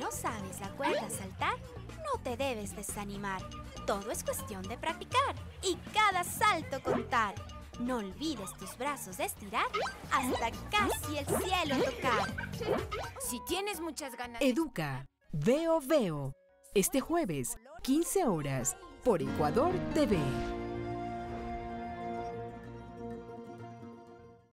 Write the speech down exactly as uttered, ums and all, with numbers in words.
no sabes la cuerda saltar, no te debes desanimar. Todo es cuestión de practicar y cada salto contar. No olvides tus brazos estirar hasta casi el cielo tocar. Si tienes muchas ganas... Educa. Veo Veo. Este jueves, quince horas, por Ecuador T V.